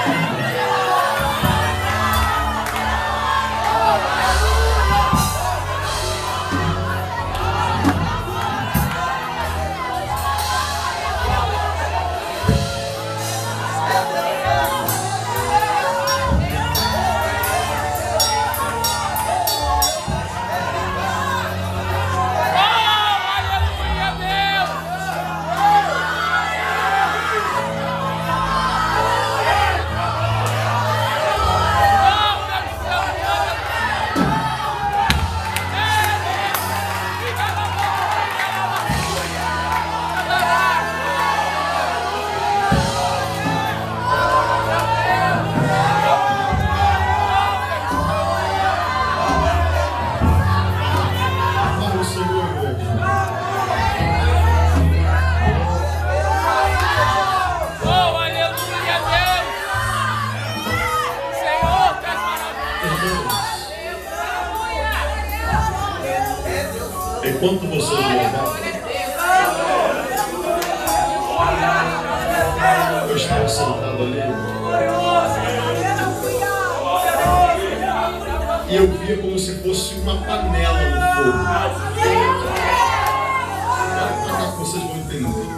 Enquanto vocês louvavam, eu estava sentado ali e eu via como se fosse uma panela no fogo. Agora vocês vão entender.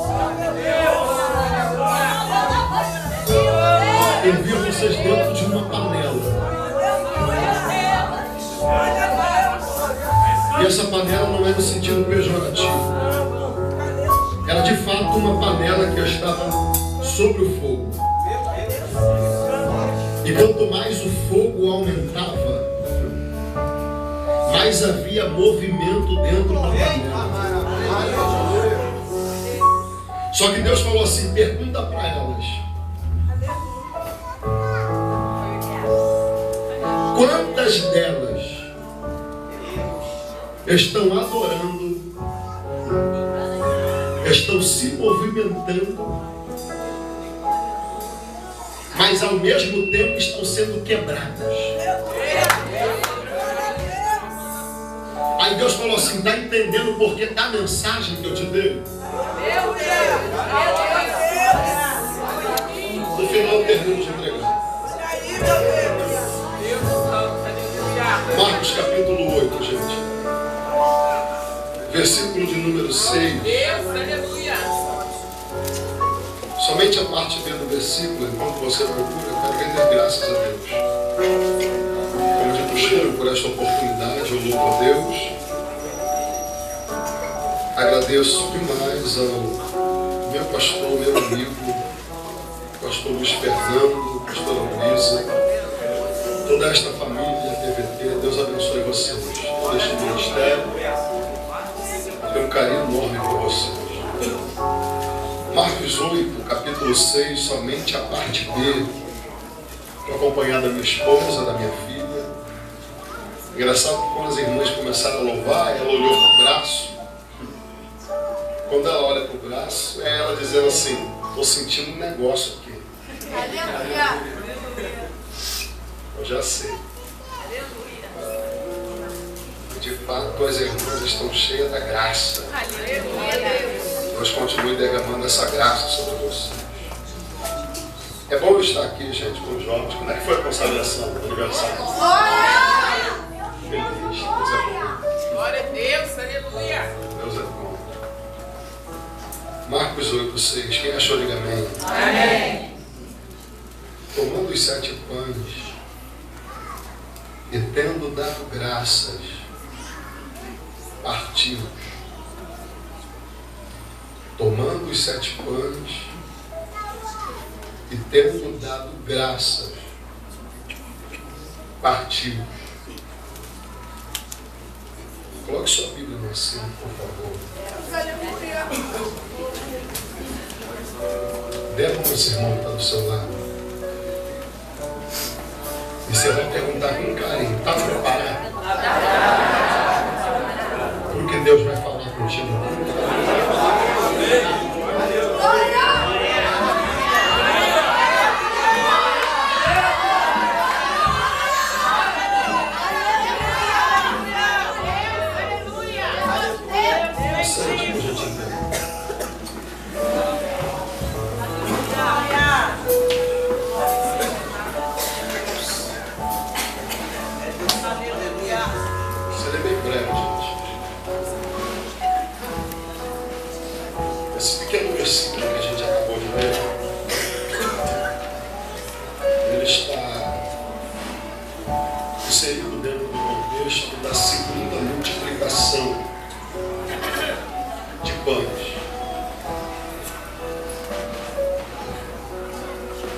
Eu via vocês dentro de uma panela. E essa panela não é no sentido pejorativo. Era de fato uma panela que estava sobre o fogo. E quanto mais o fogo aumentava, mais havia movimento dentro da panela. Só que Deus falou assim: pergunta para elas, quantas delas estão adorando, estão se movimentando, mas ao mesmo tempo estão sendo quebradas. Aí Deus falou assim: está entendendo o porquê da mensagem que eu te dei? No final eu termino de entregar. Marcos capítulo 8, gente. Versículo de número 6. Somente a parte B do versículo, enquanto você procura, eu quero render graças a Deus. Como de costume, por esta oportunidade, eu louvo a Deus. Agradeço demais ao meu pastor, meu amigo, pastor Luiz Fernando, pastora Luísa, toda esta família TVT. Deus abençoe vocês, todo este ministério. Tenho um carinho enorme por vocês. Marcos 8, capítulo 6, somente a parte B. Estou acompanhado da minha esposa, da minha filha. Engraçado que quando as irmãs começaram a louvar, ela olhou para o braço. Quando ela olha para o braço, é ela dizendo assim: estou sentindo um negócio aqui. Eu já sei. De fato, as irmãs estão cheias da graça. Deus continue derramando essa graça sobre vocês. É bom eu estar aqui, gente, com os jovens. Como é que foi a consagração do aniversário? Feliz, Deus é bom. Glória a Deus, aleluia. Deus é bom. Marcos 8, 6. Quem achou, diga amém. Amém. Tomando os 7 pães e tendo dado graças, partiu. Tomando os 7 pães e tendo dado graças, partiu. Coloque sua Bíblia no assento, por favor. Dê a mão a esse irmão que está do seu lado. E você vai perguntar com carinho: está preparado? Porque Deus vai falar contigo.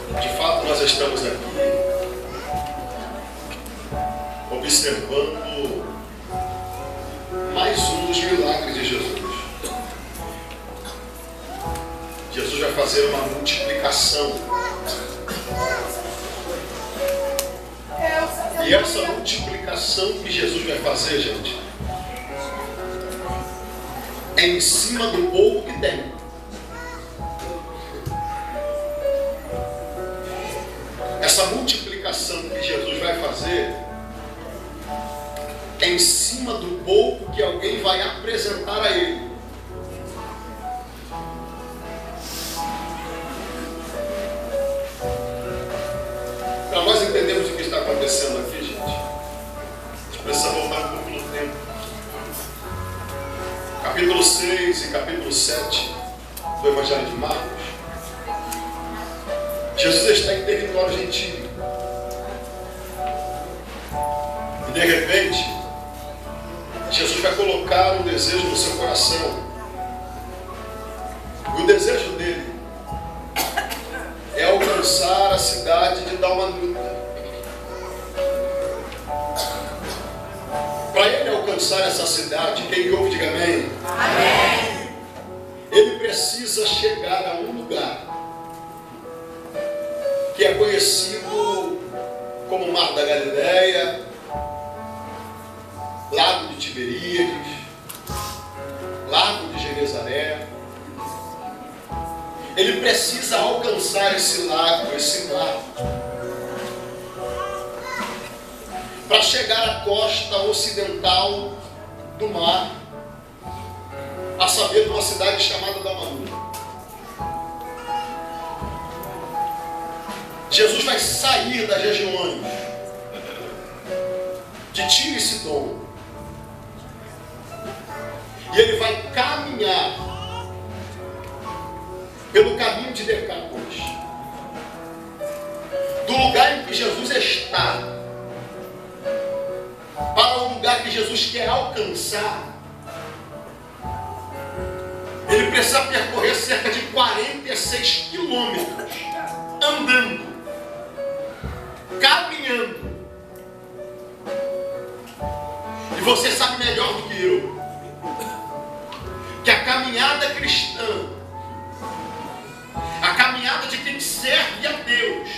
De fato, nós estamos aqui observando mais um dos milagres de Jesus. Jesus vai fazer uma multiplicação. E essa multiplicação que Jesus vai fazer, gente, é em cima do pouco que tem. Essa multiplicação que Jesus vai fazer é em cima do pouco que alguém vai apresentar a Ele. Para nós entendermos o que está acontecendo aqui, gente, a gente precisa voltar um pouco no tempo. Capítulo 6 e capítulo 7 do Evangelho de Marcos. Jesus está em território gentil. E de repente, Jesus vai colocar um desejo no seu coração. E o desejo dele é alcançar a cidade de Dalmanuta. Para ele alcançar essa cidade, quem ouve, diga amém. Amém. Ele precisa chegar a um lugar que é conhecido como Mar da Galileia, Lago de Tiberíades, Lago de Genezaré. Ele precisa alcançar esse lago, esse mar, para chegar à costa ocidental do mar, a saber, de uma cidade chamada Dalmanuta. Jesus vai sair das regiões de Tiro e Sidom e ele vai caminhar pelo caminho de Decápolis, do lugar em que Jesus está para o lugar que Jesus quer alcançar. Ele precisa percorrer cerca de 46 quilômetros andando, caminhando. E você sabe melhor do que eu que a caminhada cristã, a caminhada de quem serve a Deus,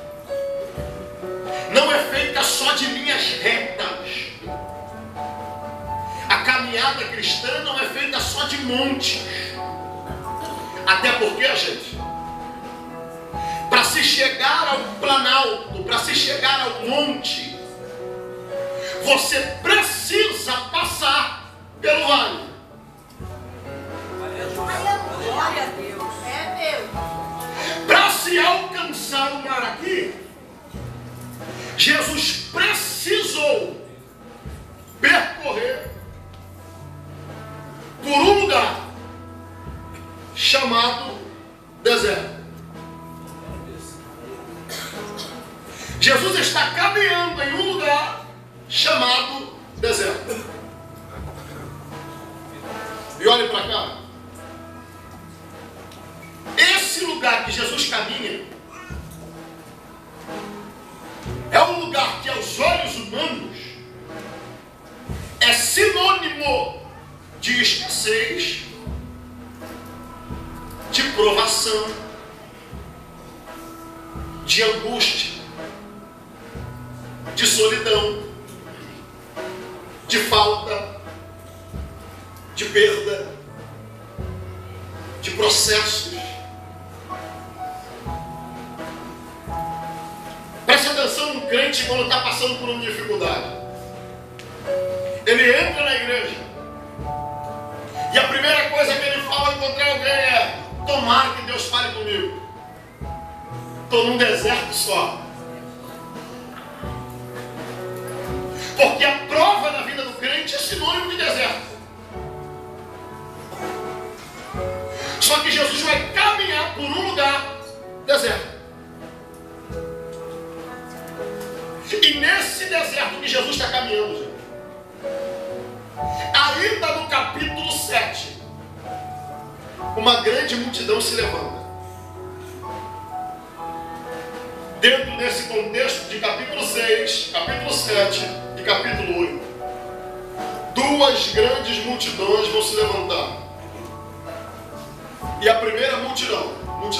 não é feita só de linhas retas. A caminhada cristã não é feita só de montes. Até porque, gente, para se chegar ao planalto, para se chegar ao monte, você precisa passar pelo vale. Glória a Deus. É Deus. Para se alcançar o mar aqui, Jesus precisou percorrer por um lugar chamado deserto. Jesus está caminhando em um lugar chamado deserto. E olhe para cá. Esse lugar que Jesus caminha é um lugar que aos olhos humanos é sinônimo de escassez, de provação, de angústia, de solidão, de falta, de perda, de processos. Preste atenção no crente quando está passando por uma dificuldade. Ele entra na igreja e a primeira coisa que ele fala ao encontrar alguém é: tomara que Deus fale comigo. Estou num deserto só. Porque a prova na vida do crente é sinônimo de deserto. Só que Jesus vai caminhar por um lugar deserto. E nesse deserto que Jesus está caminhando, gente, ainda no capítulo 7, uma grande multidão se levanta. dentro desse contexto de capítulo 6, capítulo 7 e capítulo 8, duas grandes multidões vão se levantar. E a primeira multidão,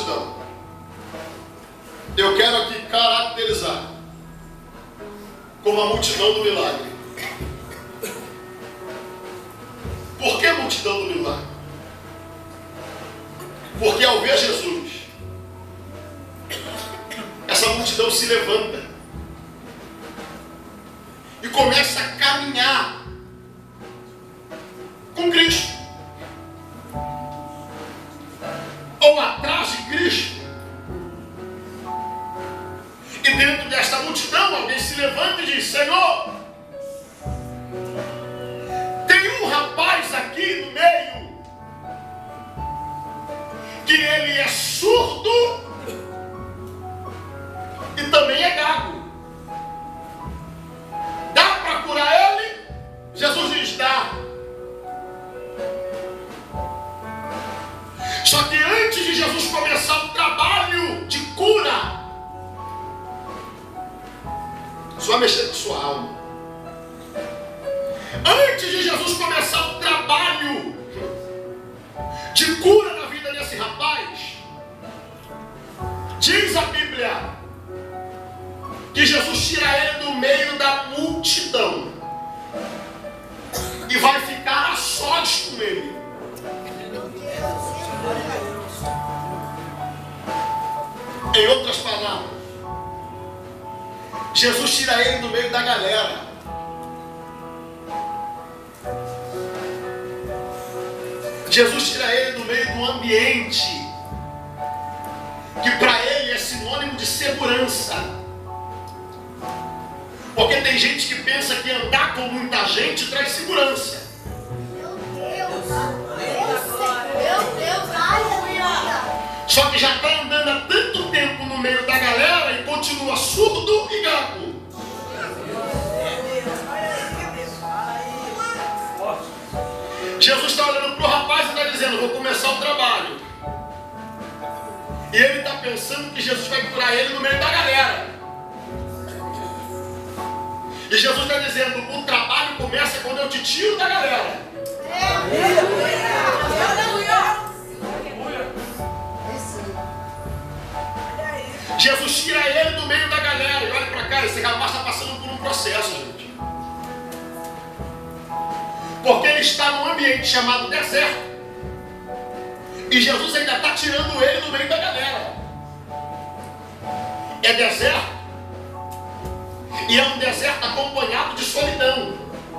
eu quero aqui caracterizar como a multidão do milagre. Por que a multidão do milagre? Porque ao ver Jesus, essa multidão se levanta e começa a caminhar com Cristo, ou atrás de Cristo. E dentro desta multidão alguém se levanta e diz: Senhor, tem um rapaz aqui no meio que ele é surdo e também é gago. Dá para curar ele? Jesus diz: dá. Só que antes de Jesus começar o trabalho de cura, só mexer com sua alma. Antes de Jesus começar o trabalho de cura na vida desse rapaz, diz a Bíblia que Jesus tira ele do meio da multidão e vai ficar a sós com ele. Em outras palavras, Jesus tira ele do meio da galera. Jesus tira ele do meio do ambiente que para ele é sinônimo de segurança. Porque tem gente que pensa que andar com muita gente traz segurança. Só que já está andando há tanto tempo no meio da galera e continua surdo e gago. Jesus está olhando para o rapaz e está dizendo: vou começar o trabalho. E ele está pensando que Jesus vai curar ele no meio da galera. E Jesus está dizendo: o trabalho começa quando eu te tiro da galera. Jesus tira ele do meio da galera. E olha para cá, esse rapaz está passando por um processo, gente. Porque ele está num ambiente chamado deserto. E Jesus ainda está tirando ele do meio da galera. É deserto. E é um deserto acompanhado de solidão.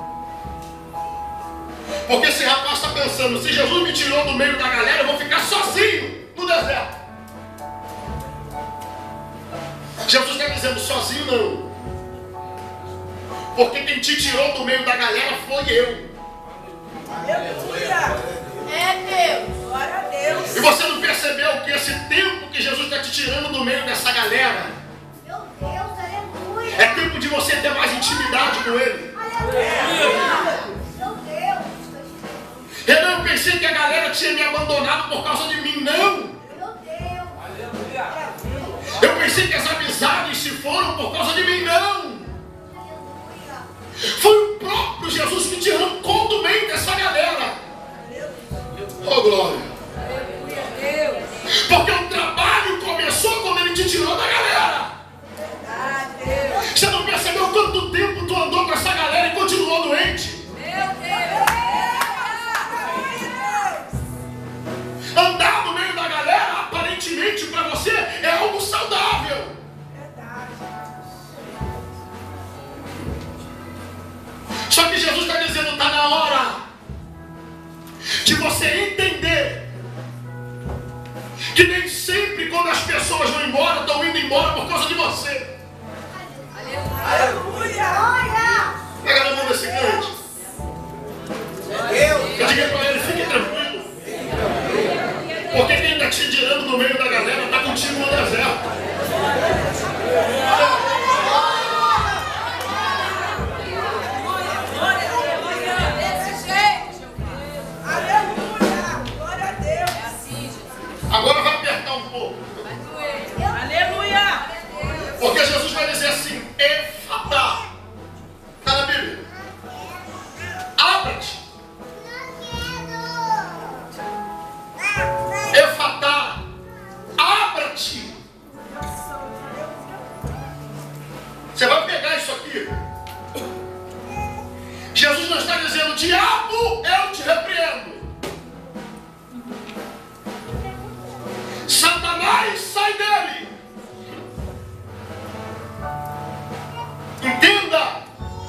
Porque esse rapaz está pensando: se Jesus me tirou do meio da galera, eu vou ficar sozinho no deserto. Jesus está dizendo: sozinho não. Porque quem te tirou do meio da galera foi eu. Aleluia! É Deus! Glória a Deus! E você não percebeu que esse tempo que Jesus está te tirando do meio dessa galera, meu Deus, aleluia! é tempo de você ter mais intimidade com Ele. Aleluia! Meu Deus! Eu pensei que a galera tinha me abandonado por causa de mim. Não! Meu Deus! Aleluia! Eu pensei que as amizades se foram por causa de mim. Não! Foi o próprio Jesus que te arrancou do meio dessa galera. Oh, glória! Porque o trabalho começou quando ele te tirou da galera. Você não percebeu quanto tempo tu andou com essa galera e continuou doente? Andar no meio da galera, aparentemente para você, é algo saudável. Só que Jesus está dizendo: está na hora de você entender que nem sempre quando as pessoas vão embora, estão indo embora por causa de você. Aleluia! Pega na mão desse crente. Eu digo para ele: fique tranquilo. Porque quem está te tirando do meio da galera está contigo no deserto. Agora vai apertar um pouco. Aleluia! aqui. Jesus não está dizendo, diabo, eu te repreendo. Satanás, sai dele. Entenda.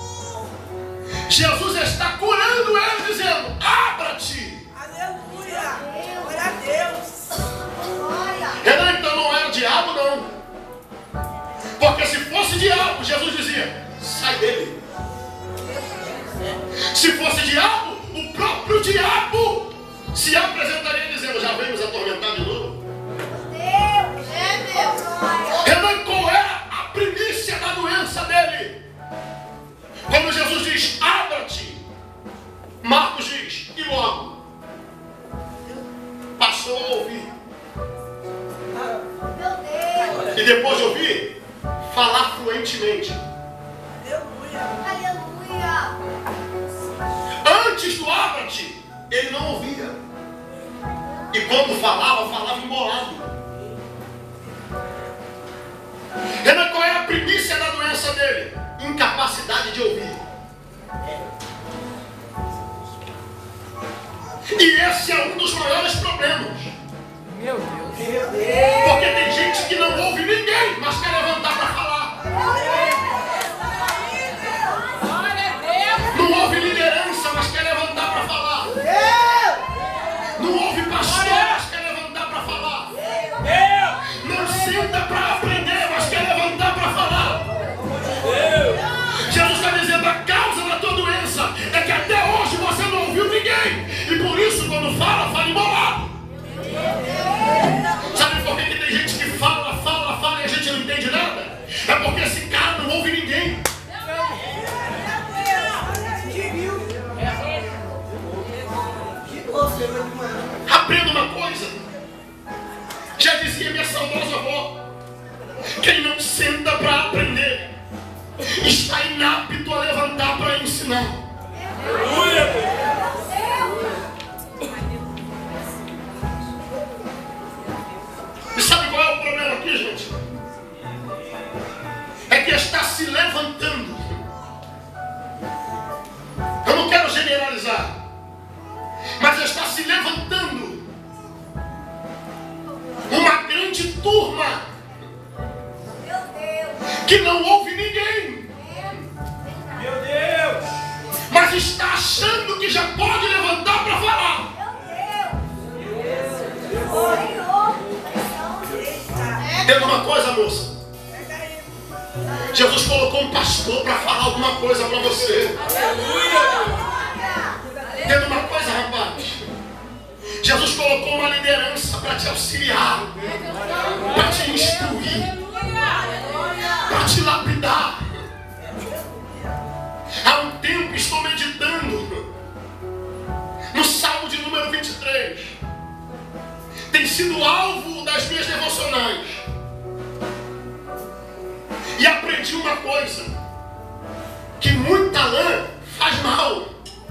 Jesus está curando ele, dizendo, abra-te. Aleluia. Glória a Deus. Glória. Então não era diabo, não. Porque se fosse diabo, Jesus dizia, sai dele. Se fosse diabo, o próprio diabo se apresentaria dizendo, já vem nos atormentar de novo. Deus. É Deus. Glória. Qual era a primícia da doença dele? Quando Jesus diz, abra-te, Marcos diz, e logo passou a ouvir. Meu Deus. E depois de ouvir, falar fluentemente. Aleluia. Aleluia. Antes do abra-te, ele não ouvia. E quando falava, falava embolado. Qual é a primícia da doença dele? Incapacidade de ouvir. E esse é um dos maiores problemas. Meu Deus. Porque tem gente que não ouve ninguém, mas quer levantar para falar. Não ouve liderança, mas quer levantar para falar. Não ouve pastor, mas quer levantar para falar. Não senta para aprender, mas quer levantar para falar. Jesus está dizendo, a causa da tua doença é que até hoje você não ouviu ninguém. E por isso, quando fala, fala embolado. Sabe por que tem gente que fala e a gente não entende nada? É porque esse cara não ouve ninguém. Aprenda uma coisa. Já dizia minha saudosa avó, quem não senta para aprender está inapto a levantar para ensinar. E sabe qual é o problema aqui, gente? É que está se levantando. Eu não quero generalizar, mas está se levantando uma grande turma Meu Deus. que não ouve ninguém, Meu Deus. mas está achando que já pode levantar para falar. Meu Deus. Senhor. Entenda uma coisa, moça. Jesus colocou um pastor para falar alguma coisa para você. Entenda uma coisa, rapaz. Jesus colocou uma liderança para te auxiliar, para te instruir, para te lapidar. Há um tempo estou meditando no Salmo de número 23. Tem sido alvo das minhas devocionais. E aprendi uma coisa, que muita lã faz mal.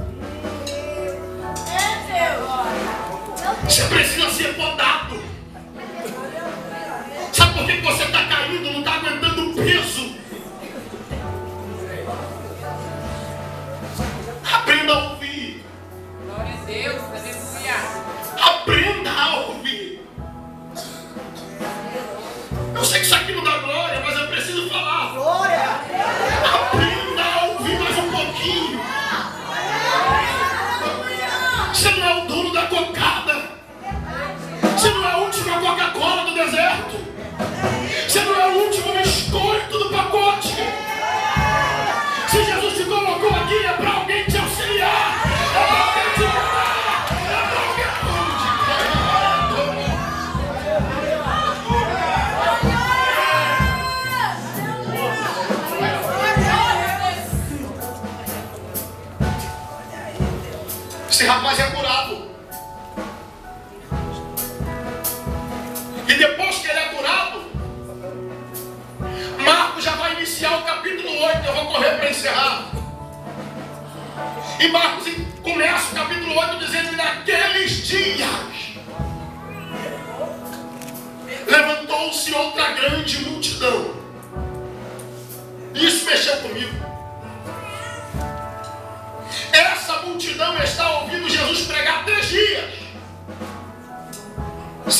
Você precisa ser podado. Sabe por que você está caindo? Não está aguentando o peso. Aprenda a ouvir. Glória a Deus. Aleluia. Aprenda a ouvir. Eu sei que isso aqui não dá glória, mas eu preciso falar. Aprenda a ouvir mais um pouquinho. Você não é o dono da cocada. Você não é a última Coca-Cola do deserto. Você não é o último biscoito do pacote. Se Jesus te colocou aqui, é para alguém te auxiliar. É para alguém te cuidar. É para alguém Esse rapaz é curado. E depois que ele é curado, Marcos já vai iniciar o capítulo 8. Eu vou correr para encerrar. E Marcos começa o capítulo 8 dizendo que naqueles dias levantou-se outra grande multidão. Isso mexeu comigo.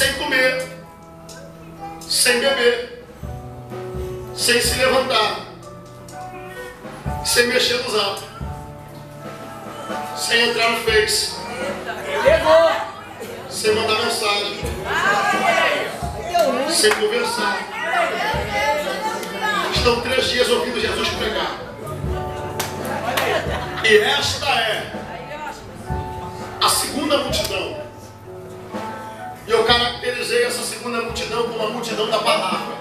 sem comer, sem beber, sem se levantar, sem mexer no zap, sem entrar no Face, sem mandar mensagem, sem conversar. Estão 3 dias ouvindo Jesus pregar. E esta é a segunda multidão. E eu caracterizei essa segunda multidão como a multidão da palavra.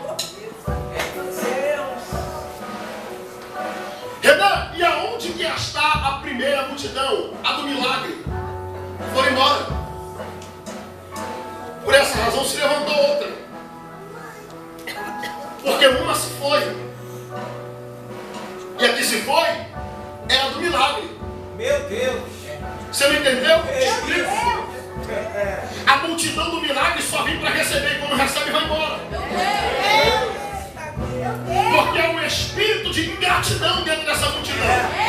Renan, e aonde que está a primeira multidão? A do milagre. Foram embora. Por essa razão se levantou outra. Porque uma se foi. E a que se foi era do milagre. Meu Deus. Você não entendeu? A multidão do milagre só vem para receber. E quando recebe, vai embora. Porque é um espírito de ingratidão dentro dessa multidão.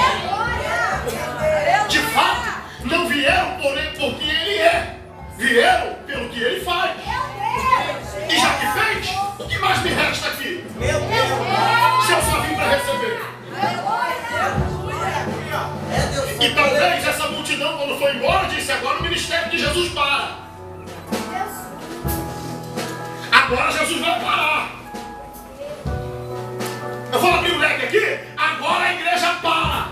De fato, não vieram porque ele é. Vieram pelo que ele faz. E já que fez, o que mais me resta aqui? Meu Deus. Se eu só vim para receber. E talvez essa multidão, quando foi embora, disse: agora o ministério de Jesus para. Agora Jesus vai parar. Eu vou abrir o leque aqui. Agora a igreja para.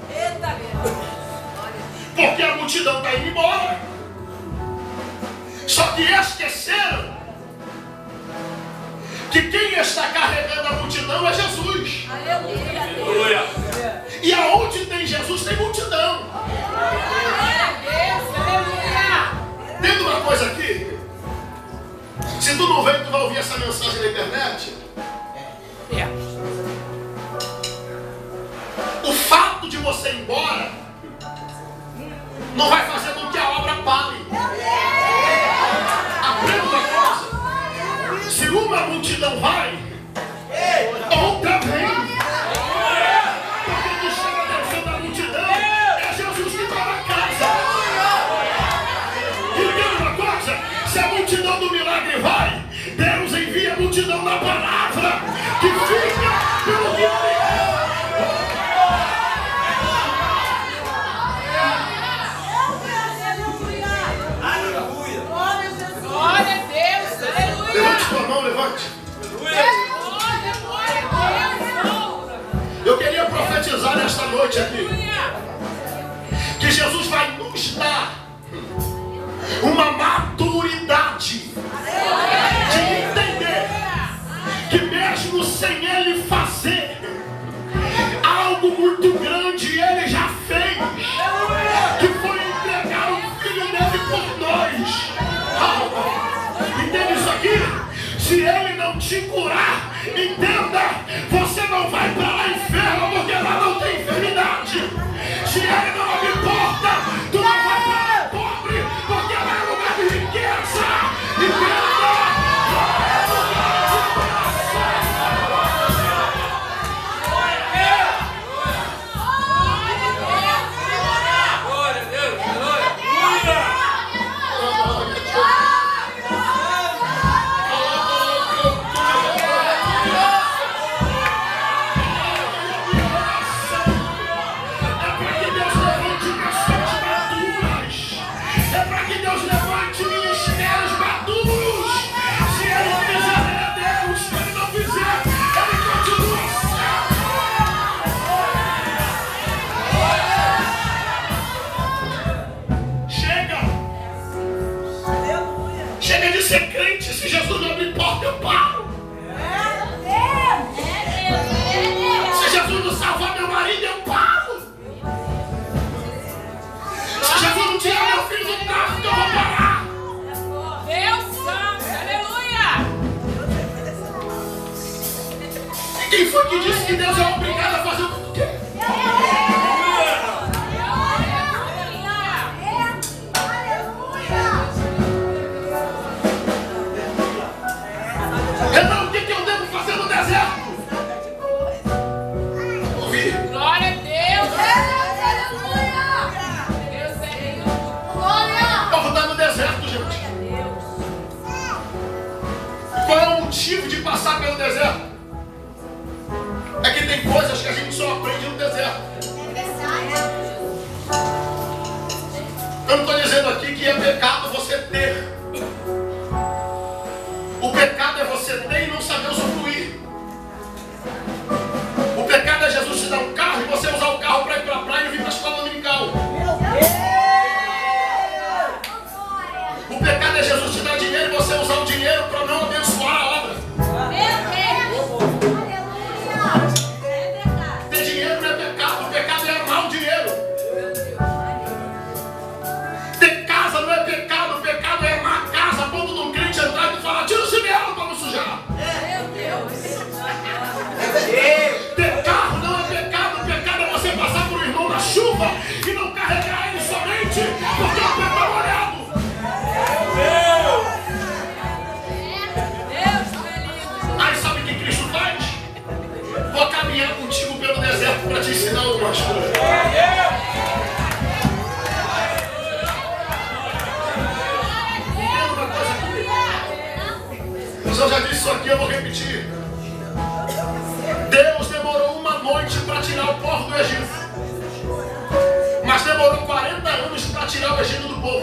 Porque a multidão está indo embora. Só que esqueceram que quem está carregando a multidão é Jesus. Aleluia. E aonde tem Jesus tem multidão. Tendo uma coisa aqui. Se tu não veio, tu vai ouvir essa mensagem na internet. O fato de você ir embora não vai fazer com que a obra pare. Aprenda uma coisa. Se uma multidão vai, outra vem. Porque quem chega dentro da multidão é Jesus que está na casa. Entenda uma coisa. Se a multidão do milagre vai, Deus envia a multidão da palavra que fica pelo que ele é. Glória a Deus, aleluia. Levante sua mão, levante. Eu queria profetizar nesta noite aqui que Jesus vai nos dar uma maturidade de entender que mesmo sem Ele fazer algo muito grande, Ele já fez, que foi entregar o Filho dele por nós. Entende isso aqui? Se Ele não te curar, entenda, você não vai para lá inferno, porque lá não tem enfermidade. Se Ele não abre porta, tu não vai para lá pobre, porque lá é lugar de riqueza. Entenda? Quem foi que disse que Deus é obrigado a fazer o que tu quer? Então, o que eu devo fazer no deserto? Ouvir. Glória a Deus. Deus é Deus. O povo está no deserto, gente. deserto é que tem coisas que a gente só aprende no deserto. Eu não estou dizendo aqui que é pecado você ter. O pecado é você ter e não saber usufruir. O pecado é Jesus te dar um carro e você usar o carro para ir para a praia e vir para a escola dominical. O pecado é Jesus te dar dinheiro e você usar o dinheiro para não abençoar a obra. Ter dinheiro não é pecado, o pecado é amar o dinheiro. Ter casa não é pecado, o pecado é amar a casa, a ponto de um crente entrar e falar: tira o chinelo para não sujar. Ter carro não é pecado, o pecado é você passar por um irmão na chuva e não carregar ele somente porque o pé está molhado. Aí sabe o que Cristo faz? Vou caminhar contigo pelo deserto para te ensinar algumas coisas. Entenda uma coisa comigo. Mas eu já disse isso aqui, eu vou repetir. Deus demorou uma noite para tirar o povo do Egito. Mas demorou 40 anos para tirar o Egito do povo.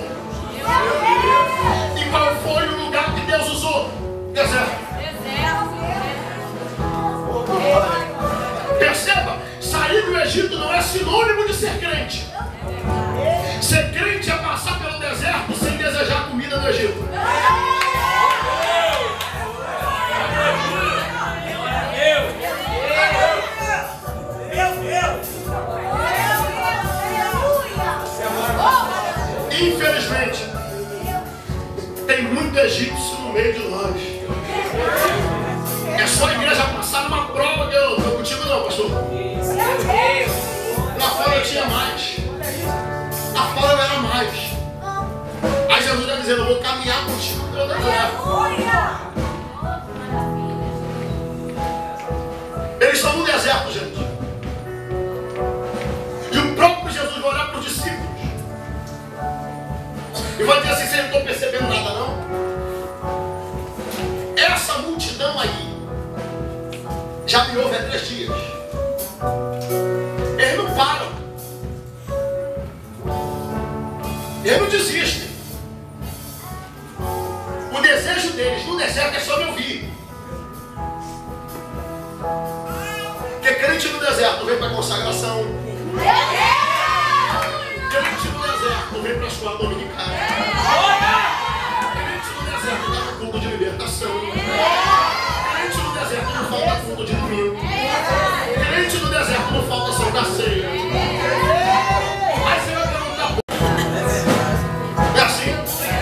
E qual foi o lugar que Deus usou? Deserto. Perceba, sair do Egito não é sinônimo de ser crente. Ser crente é passar pelo deserto sem desejar comida do Egito. Infelizmente, tem muito egípcio no meio de nós. É só a igreja passar numa prova que eu não estou contigo não, pastor. Lá fora eu tinha mais. Lá fora eu era mais. Aí Jesus está dizendo: eu vou caminhar contigo pelo deserto. Eles estão no deserto, gente. E o próprio Jesus vai olhar para os discípulos e vai dizer assim: vocês não estão percebendo nada não? Essa multidão aí já me ouve há 3 dias. Eles não param. Eles não desistem. O desejo deles no deserto é só me ouvir. Porque crente no deserto vem para a consagração. Crente no deserto vem para a escola dominical. Crente no deserto dá no culto de libertação. Crente no deserto não falta culto de domingo. Crente no deserto não falta ação da ceia. Aí você vai perguntar: é assim?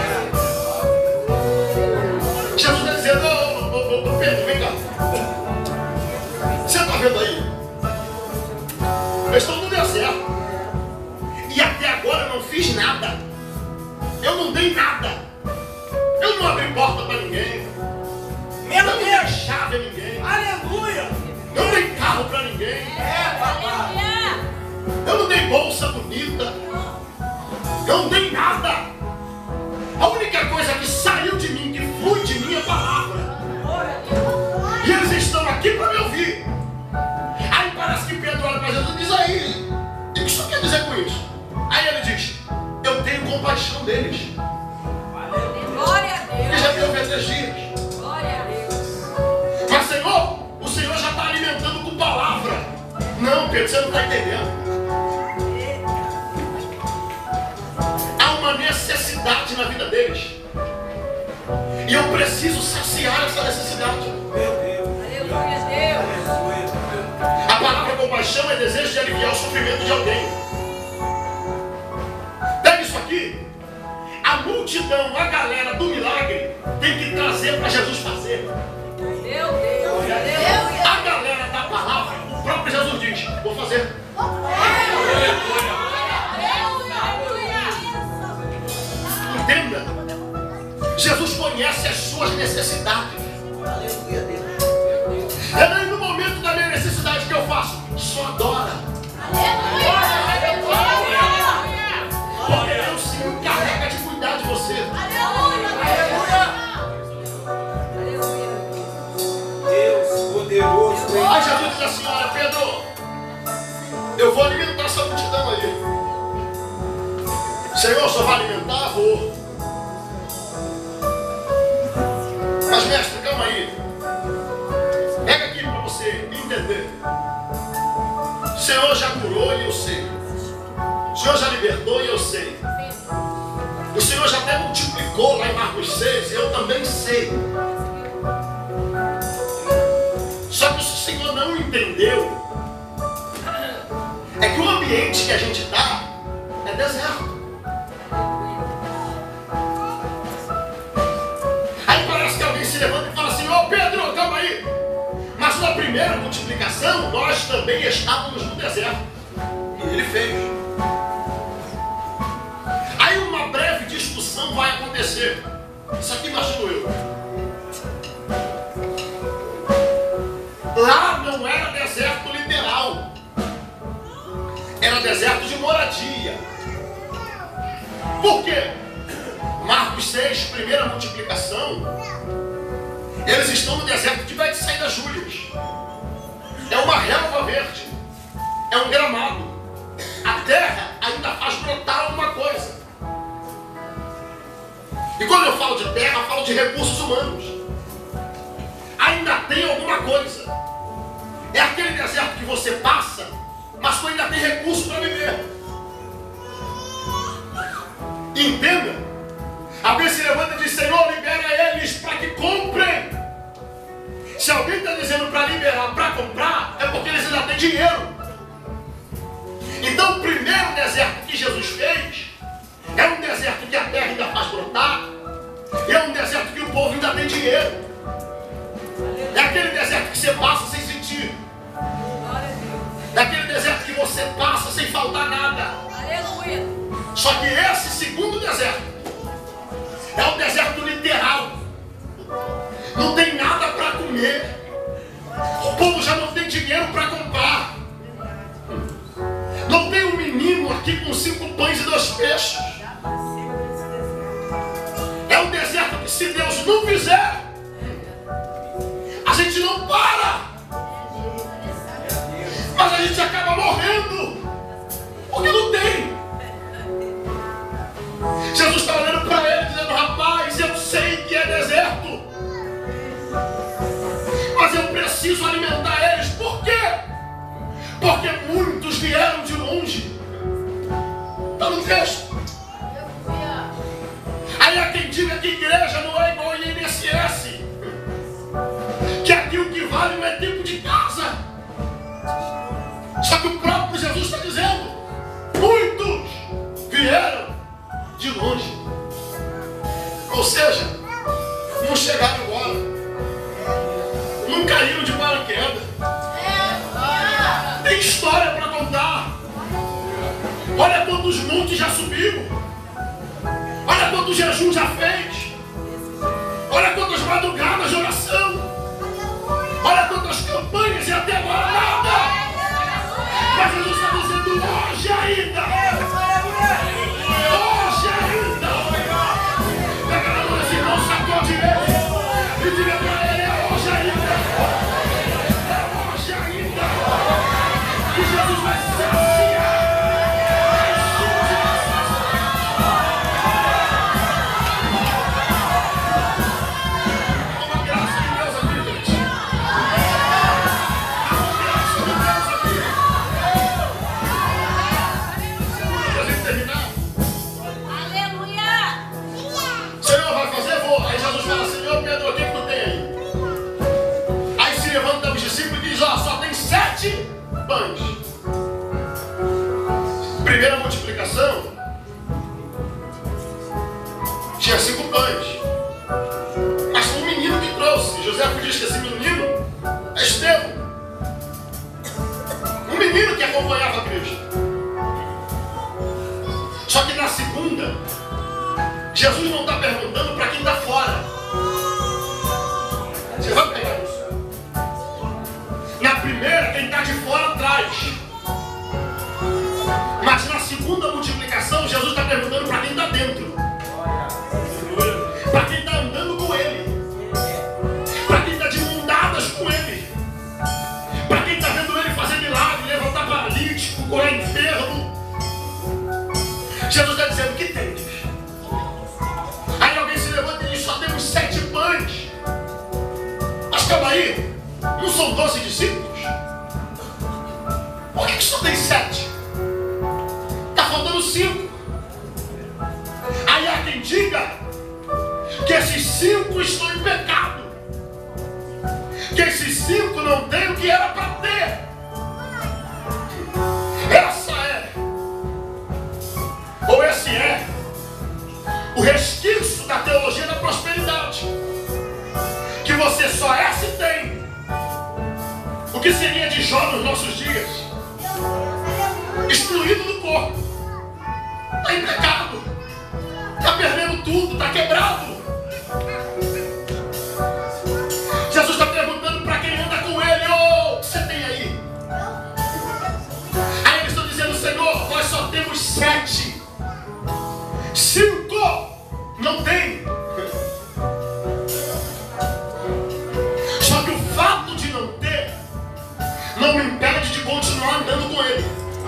Jesus está dizendo: ô Pedro, vem cá. Você está vendo aí? Eu estou no deserto. E até agora eu não fiz nada. Eu não dei nada. Eu não abri porta para ninguém. Eu não dei chave a ninguém. Aleluia! Eu não dei carro para ninguém. Eu não dei bolsa bonita. Eu não dei nada. A única coisa que saiu de mim, que flui de mim, é a palavra. E eles estão aqui para me ouvir. Aí parece que Pedro olha para Jesus e diz: aí, o que isso quer dizer com isso? Aí ele diz: eu tenho compaixão deles. Glória a Deus. Ele já me ouve há 3 dias. Glória a Deus. Mas Senhor, o Senhor já está alimentando com palavra. Não, Pedro, você não está entendendo. Há uma necessidade na vida deles. E eu preciso saciar essa necessidade. Aleluia, Deus. A palavra compaixão é desejo de aliviar o sofrimento de alguém. Pega isso aqui. A multidão, a galera do milagre tem que trazer para Jesus fazer. Meu Deus. Aleluia. A galera da palavra, o próprio Jesus diz: vou fazer. Entenda. Jesus conhece as suas necessidades. É daí no momento da minha necessidade que eu faço: só adora. Porque Deus se encarrega de cuidar de você. Aleluia. Deus. assim, olha, Pedro, eu vou alimentar essa multidão aí. Senhor, só vai alimentar? Vou. Mas mestre, calma aí. Pega aqui para você entender. O Senhor já curou e eu sei. O Senhor já libertou e eu sei. O Senhor já até multiplicou lá em Marcos 6 e eu também sei. Só que o Senhor não entendeu é que o ambiente que a gente está é deserto. Aí parece que alguém se levanta e fala assim, ô Pedro, calma aí. Mas na primeira multiplicação, nós também estávamos no deserto. E ele fez. Aí uma breve discussão vai acontecer. Isso aqui imagino eu. Lá não era deserto literal. Era deserto de moradia. Por quê? Marcos 6, primeira multiplicação, eles estão no deserto de Betsaida Júlias. É uma relva verde. É um gramado. A terra ainda faz brotar alguma coisa. E quando eu falo de terra, eu falo de recursos humanos. Ainda tem alguma coisa. É aquele deserto que você passa, mas tu ainda tem recurso para viver. Entenda? Alguém se levanta e diz, Senhor, libera eles para que comprem. Se alguém está dizendo para liberar, para comprar, é porque eles ainda têm dinheiro. Então o primeiro deserto que Jesus fez é um deserto que a terra ainda faz brotar. E é um deserto que o povo ainda tem dinheiro. É aquele deserto que você passa sem sentir. É aquele deserto que você passa sem faltar nada. Aleluia. Só que esse segundo deserto é um deserto literal. Não tem nada para comer. O povo já não tem dinheiro para comprar. Não tem um menino aqui com 5 pães e 2 peixes. É um deserto que se Deus não fizer, a gente não para. Mas a gente acaba morrendo. Porque não tem. Jesus está olhando para ele dizendo, rapaz, eu sei que é deserto. Mas eu preciso alimentar eles. Por quê? Porque muitos vieram de longe. Está no texto. Aí há quem diga que igreja não é igual a INSS. Que aqui o que vale não é tempo de casa. Só que o próprio Jesus está dizendo, muitos vieram de longe. Ou seja, não chegaram agora. Não caíram de paraquedas. Tem história para contar. Olha quantos montes já subiram. Olha quantos jejum já fez. Olha quantas madrugadas de oração. Olha quantas campanhas e até agora nada. Mas Jesus está dizendo hoje ainda. Hoje ainda. Pega na mão desse irmão, sacode ele. E diga para ele, é hoje ainda. É hoje ainda. Que Jesus vai saciar. Uma graça de Deus aqui, gente. Uma graça de Deus aqui. Pra gente terminar. Aleluia. Senhor, vai fazer? Vou. Aí Jesus fala, Senhor, Pedro, o que tu tem aí? Aí se levanta os discípulos e diz, ó, só tem 7 pães. Primeira multiplicação, tinha 5 pães. Mas foi um menino que trouxe. José podia esquecer esse menino. É Estevão. Um menino que acompanhava Cristo. Só que na segunda, Jesus não está perguntando para quem está fora. Você vai pegar isso. Na primeira, quem está de fora traz. Mas na segunda multiplicação, Jesus está perguntando para quem está dentro. Para quem está andando com Ele. Para quem está de mão dadas com Ele. Para quem está vendo São 12 discípulos. Por que só tem 7? Está faltando 5. Aí há quem diga que esses 5 estão em pecado. Que esses 5 não têm o que era para ter. Essa é, ou esse é, o resquício da teologia da prosperidade. Que você só é se tem. O que seria de Jó nos nossos dias? Excluído do corpo. Está em pecado. Está perdendo tudo. Está quebrado. Jesus está perguntando para quem anda com ele: o que você tem aí? Aí eles estão dizendo: Senhor, nós só temos 7. 5 não tem. Só que o fato de não ter não me impede de continuar andando com ele.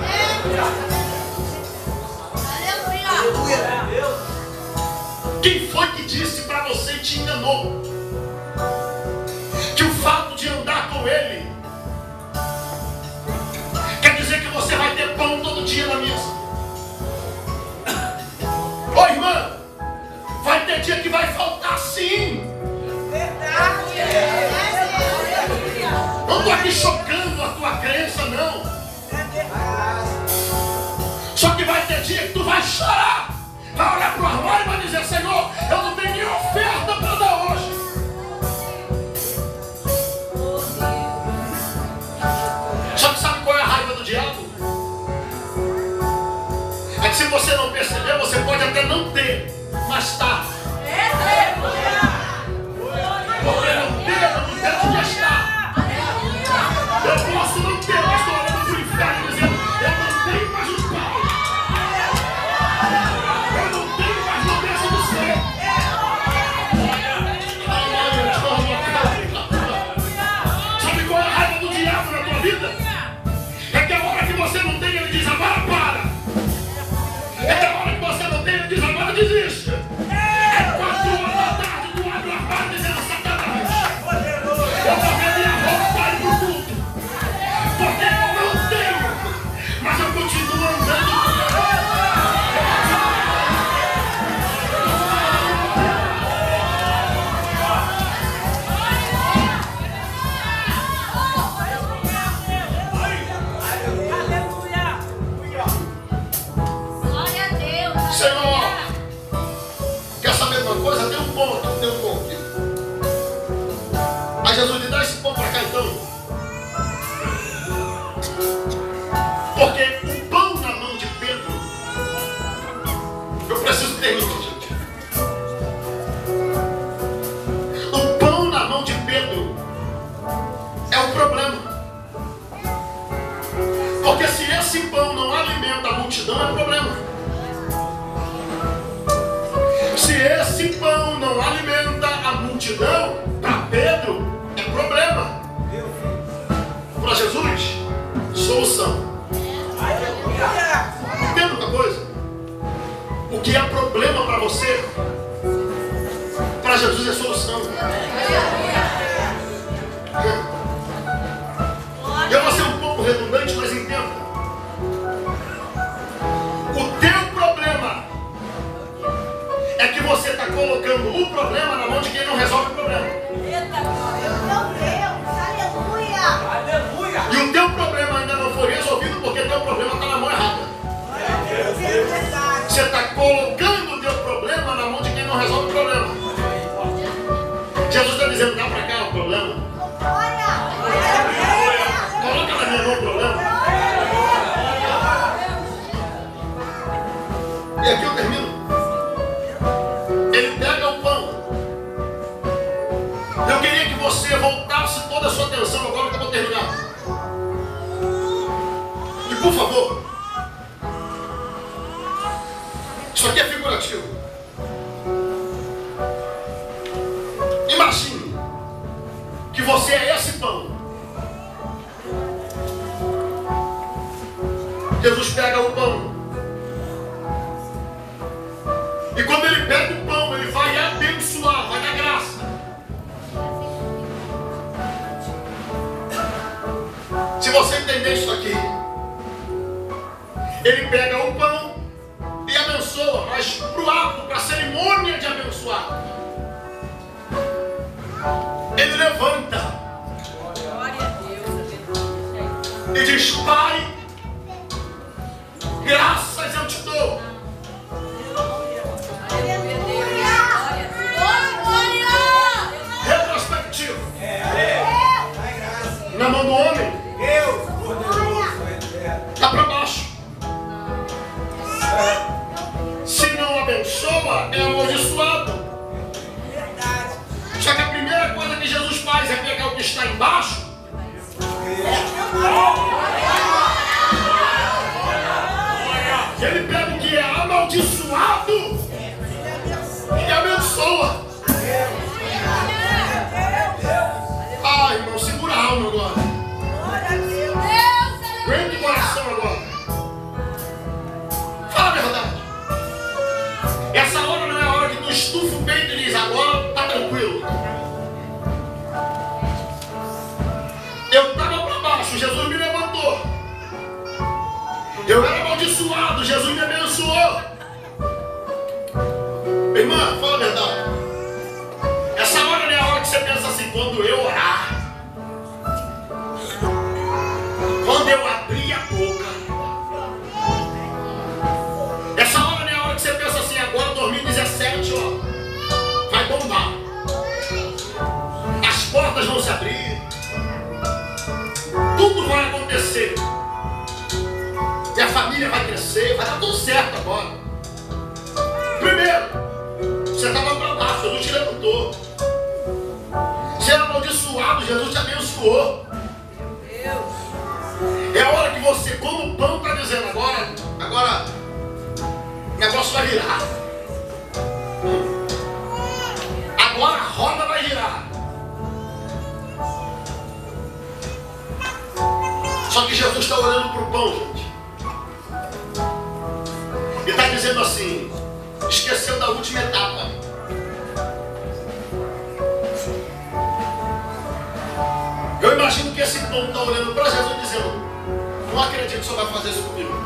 Quem foi que disse para você e te enganou que o fato de andar com ele quer dizer que você vai ter pão todo dia na mesa? Ô irmã, vai ter dia que vai faltar sim. Não estou aqui chocando a tua crença, não. Só que vai ter dia que tu vai chorar, vai olhar para o armário e vai dizer: Senhor, eu não tenho nem oferta para dar hoje. Só que sabe qual é a raiva do diabo? É que se você não perceber, você pode até não ter, mas tá. Porque não ter, eu não quero onde está. Eu posso não ter, mas estou olhando para o inferno dizendo: eu não tenho mais os pau. Eu não tenho mais no berço do céu. Sabe qual é a raiva do diabo na tua vida? É que a hora que você não tem, ele diz: agora para. É que a hora que você não tem, ele diz: agora desiste. É 4 horas da tarde, tu abre o armário dizendo: Satanás, eu vou ver minha roupa para ir pro culto. Porque eu não tenho, mas eu continuo andando com ele. Senhor, quer saber de uma coisa? Tem um pão aqui. Aí Jesus lhe dá esse pão para cá então. Porque o pão na mão de Pedro, eu preciso terminar, gente. O pão na mão de Pedro é um problema. Porque se esse pão não alimenta a multidão, é um problema. Se esse pão não alimenta a multidão, para Pedro é problema. Para Jesus, solução. Entenda uma coisa? O que é problema para você, para Jesus é solução. Eu vou ser um pouco redundante, mas entenda. O teu problema é que você está colocando o problema na mão de quem não resolve o problema. E o teu problema ainda não foi resolvido porque o teu problema está na mão errada. Você está colocando o teu problema na mão de quem não resolve o problema. Jesus está dizendo: dá para cá o problema. Coloca na minha mão o problema. E aqui eu termino. Ele pega o pão. Eu queria que você voltasse toda a sua atenção agora que eu vou terminar. E por favor, isso aqui é figurativo. Imagine que você é esse pão. Jesus pega o pão. E quando ele pega o pão, ele vai abençoar, vai dar graça. você entender isso aqui, ele pega o pão e abençoa, mas para o ato, para a cerimônia de abençoar, ele levanta Glória a Deus. e diz: Pai, graças eu te dou. Aleluia, Deus. Glória a Deus. Retrospectivo. Na mão do homem, Deus, poderoso, está para baixo. Se não abençoa, é amaldiçoado. Só que a primeira coisa que Jesus faz é pegar o que está embaixo e ele pega o que é amaldiçoado e abençoa. Ah, irmão, segura a alma agora. Aguenta o coração agora. Fala a verdade. Essa hora não é a hora que tu estufa o peito e diz: agora tá tranquilo. Eu estava para baixo, Jesus me levantou. Eu era amaldiçoado, Jesus me abençoou. Irmã, fala a verdade. Essa hora não é a hora que você pensa assim: quando eu orar, quando eu abrir a boca. Essa hora não é a hora que você pensa assim: agora 2017, ó, vai bombar. As portas vão se abrir. Tudo vai acontecer. E a família vai crescer, vai dar tudo certo agora. Primeiro, você estava para baixo, Jesus te levantou. Você era amaldiçoado, Jesus te abençoou. É a hora que você, como o pão está dizendo, agora o negócio vai virar. Agora a roda vai girar. Só que Jesus está olhando para o pão, gente. E está dizendo assim: esqueceu da última etapa. Eu imagino que esse pão está olhando para Jesus dizendo: não acredito que o senhor vai fazer isso comigo.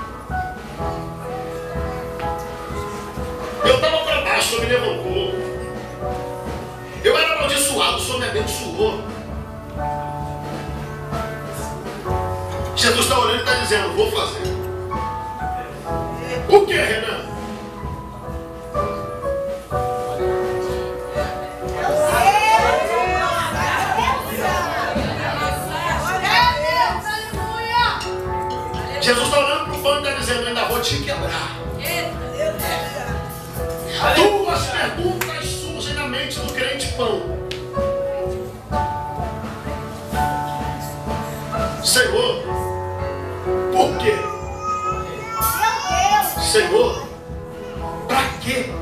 Eu estava para baixo, o senhor me levantou. Eu era amaldiçoado, o senhor me abençoou. Jesus está olhando e está dizendo: vou fazer. O que, Renan? Jesus está olhando para o pão e está dizendo: ainda vou te quebrar. Duas perguntas surgem na mente do crente pão. Senhor, por quê? Senhor, para quê?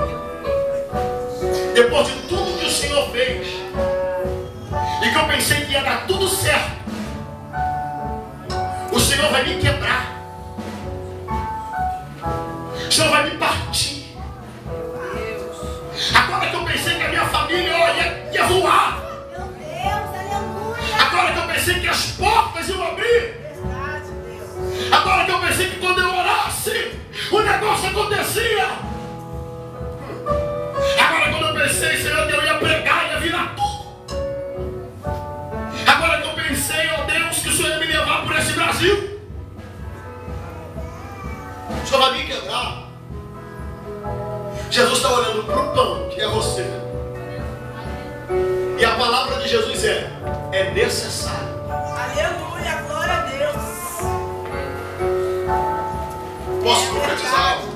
Depois de tudo que o Senhor fez, e que eu pensei que ia dar tudo certo, o Senhor vai me quebrar. O Senhor vai me partir. Agora que eu pensei que a minha família ia voar. Agora que eu pensei que as portas iam abrir. Agora que eu pensei que quando eu orasse, o negócio acontecia. Agora quando eu pensei, Senhor, que eu ia pregar, ia virar tudo. Agora que eu pensei, ó Deus, que o Senhor ia me levar por esse Brasil. O Senhor vai me quebrar. Jesus está olhando para o pão, que é você. E a palavra de Jesus é necessário. Aleluia, glória a Deus. Posso profetizar algo?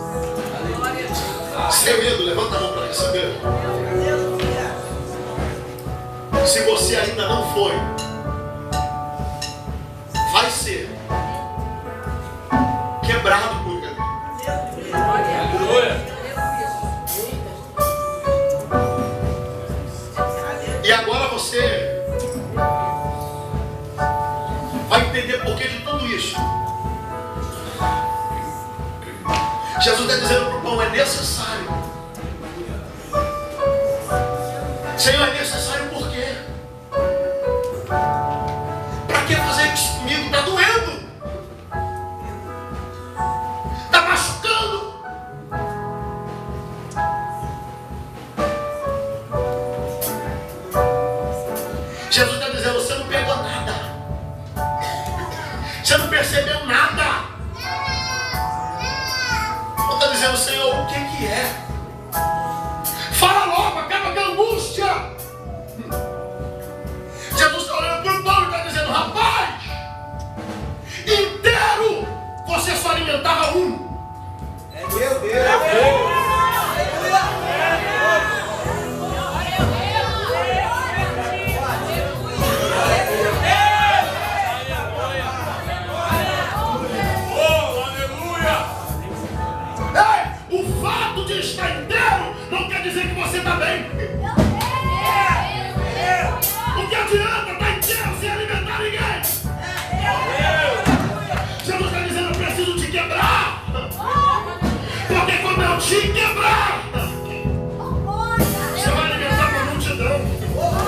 Sem medo, levanta a mão para receber. Se você ainda não foi, vai ser quebrado por Ele. Aleluia. E agora você vai entender por que de tudo isso. Jesus está dizendo para o pão: é necessário. Senhor, é necessário por quê? Para que fazer isso comigo? Você não percebeu nada. Você está dizendo, Senhor, o que é? Fala logo, acaba com a angústia. Jesus está olhando para o pão e está dizendo, rapaz, inteiro você só alimentava um. É meu Deus. O fato de estar inteiro não quer dizer que você está bem. O que adianta estar inteiro sem alimentar ninguém? Jesus está dizendo, eu preciso te quebrar. Porque quando eu te quebrar, você vai alimentar uma multidão.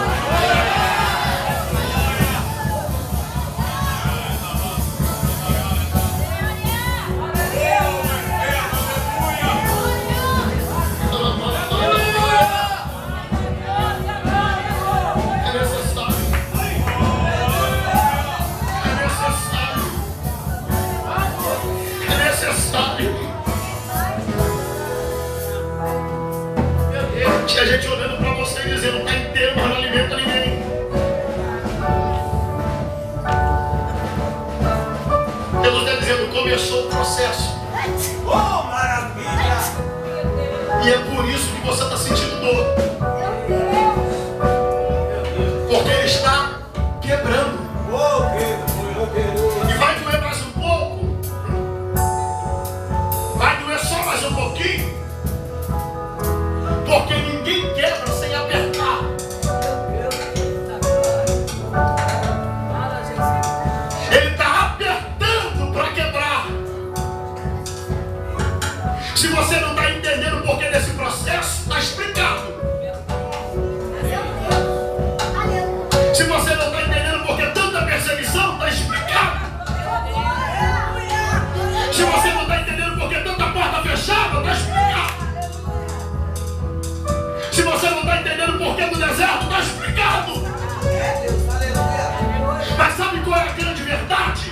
Tinha gente olhando para você e dizendo, está inteiro, mas não alimenta ninguém. Jesus está dizendo, começou o processo. Oh, maravilha! E é por isso que você está sentindo dor. Porque ele está quebrando. E vai doer mais um pouco. Vai doer só mais um pouquinho. Porque ninguém quebra sem apertar. Ele está apertando para quebrar. Se você não está entendendo o porquê desse processo, está explicado. Se você não está entendendo por que tanta perseguição, está explicado. Se você não está entendendo por que tanta porta fechada, está explicado. Se você não está entendendo por que do deserto, está explicado. Mas sabe qual é a grande verdade?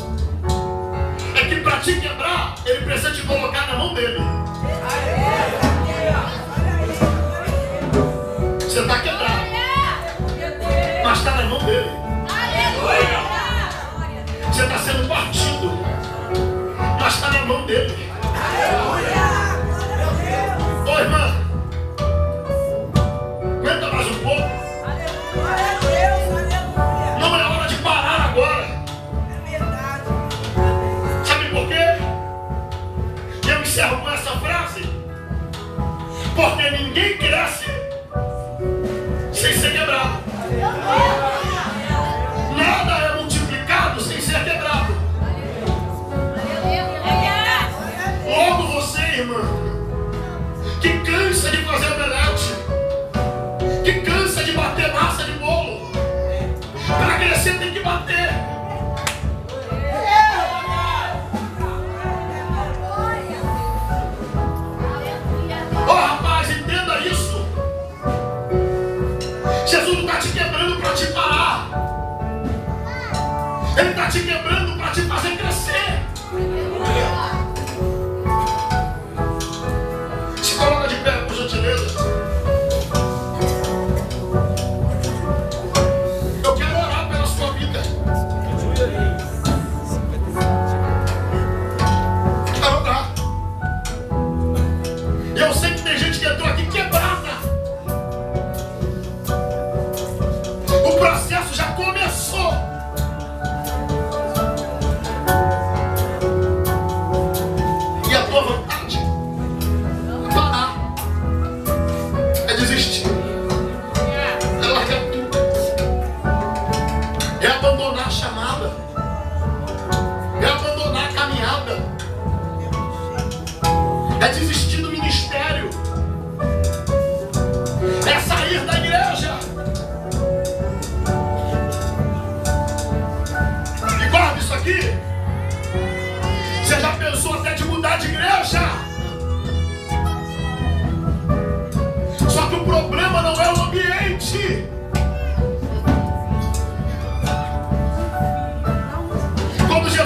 É que para te quebrar, ele precisa te colocar na mão dele. Você está quebrado, mas está na mão dele. Você está sendo partido, mas está na mão dele. Ô irmã, aguenta mais um pouco. Não é hora de parar agora. Sabe por quê? Eu encerro com essa frase. Porque ninguém cresce sem ser quebrado. Nada é multiplicado sem ser quebrado. Logo você, irmã, que cansa de fazer omelete, que cansa de bater massa de bolo, para crescer tem que bater. Oh rapaz, entenda isso. Jesus não está te quebrando para te parar. Ele está te quebrando para te fazer crescer. Se coloca de pé, por gentileza. Eu quero orar pela sua vida. Quero orar. Eu sei que tem gente que entrou aqui quebrada. O processo já começou. E a tua vontade é parar, é desistir, é largar tudo, é abandonar a chamada, é abandonar a caminhada, é desistir do ministério, é sair da igreja. E guarda isso aqui. Você já pensou até de mudar de igreja? Só que o problema não é o ambiente. Quando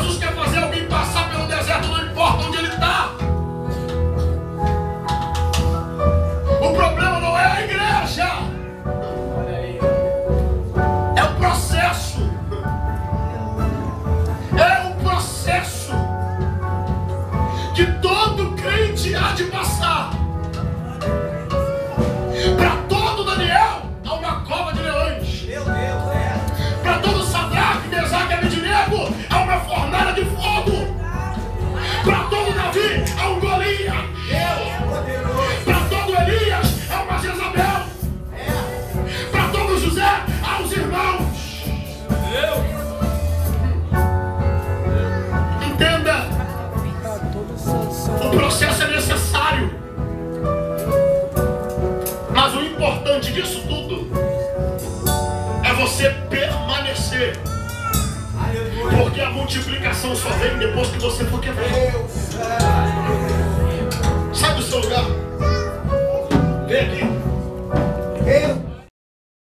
permanecer. Aleluia. Porque a multiplicação só vem depois que você for quebrado. Deus.